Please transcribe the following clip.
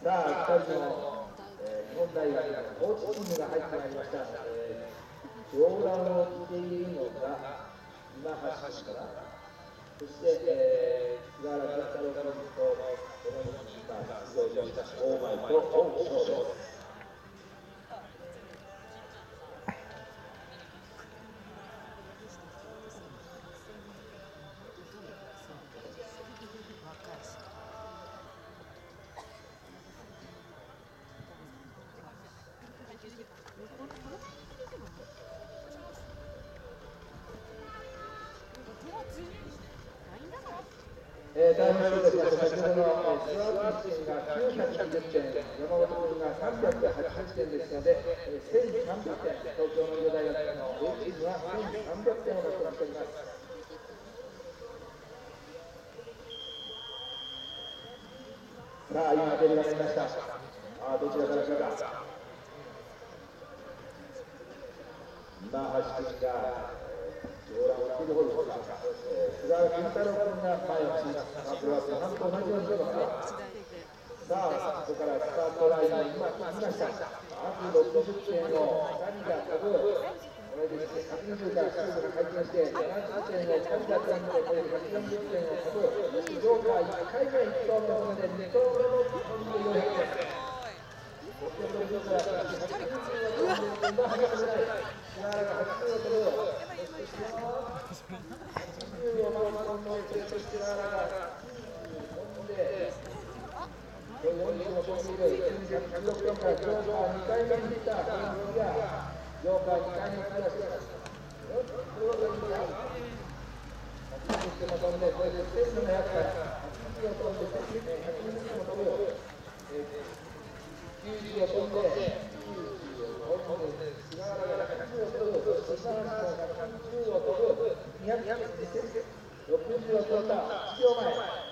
さあ、2人の、日本大学のコーチチームが入ってまいりました。上段を着ているのが今橋君かな。そして、菅原健太郎君と共に出場しました大前と大翔です。代表賞ですが、先ほどのスワーキー君が920点、山本君が380点ですので、1300点、東京農業大学の A チームは1300点を獲得しております。さあ、今、ベルが鳴りました。どちらから来るか。今橋君が上段を着ている方ですか。菅原健太郎君が前を走ります。これは後半と同じようにしようかな。さあ、ここからスタートラインに今来ました。まず60点を2人が飛ぶ。これで120からシュートが回転して、70点を2人が飛んで、これで140点を飛ぶ。ジョーカー1回目1投目のこれで2投目の飛んで400点。そしてこれで180を飛んで、今速くない。菅原が80を飛ぶ。80を回り込んで、そして菅原が飛んで、40を飛んでいる。916点からジョーカー2回目に行った。この次がジョーカー2回目にクリアしています。これはどうか。80点も飛んで、これで1700から80を飛んで、120点も飛ぶ。90を飛んで、菅原が110を飛ぶ、そして今橋も110を飛ぶ、260を飛んだ、1秒前。